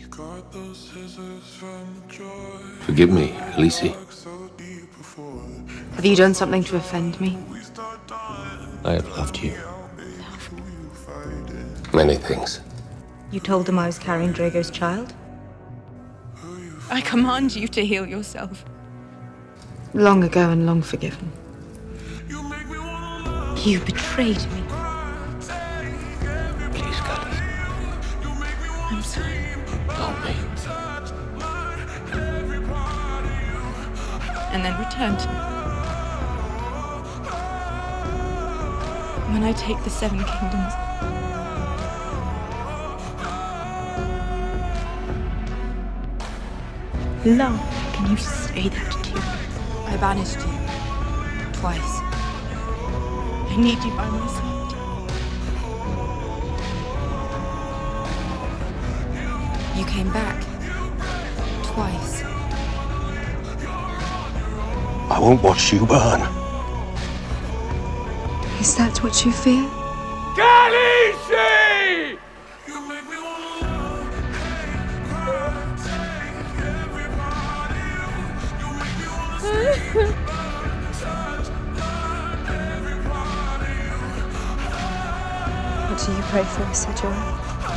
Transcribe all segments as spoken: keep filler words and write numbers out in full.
Forgive me, Lisi. Have you done something to offend me? I have loved you. Many things. You told them I was carrying Drago's child? I command you to heal yourself. Long ago and long forgiven. You betrayed me. Please, Cully. I'm sorry. Help me. And then returned. When I take the Seven Kingdoms, love, can you say that to you? I banished you twice. I need you by my side. You came back twice. I won't watch you burn. Is that what you fear? Khaleesi! What do you pray for, Sir Jorah?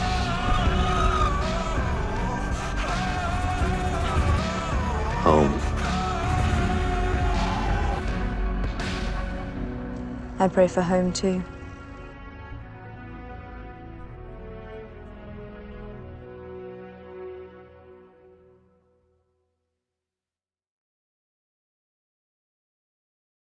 Home. I pray for home too.